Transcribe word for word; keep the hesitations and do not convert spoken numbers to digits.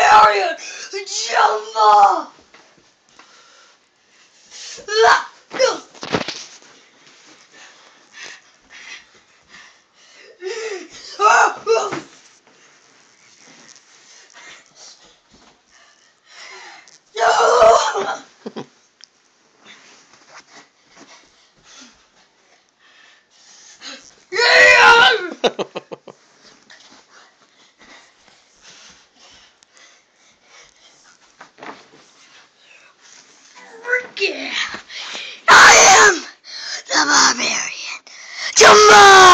Barbarian Jumper! Ah, no. Ah, ah. No. Yeah. Yeah. I am the Barbarian Jumper!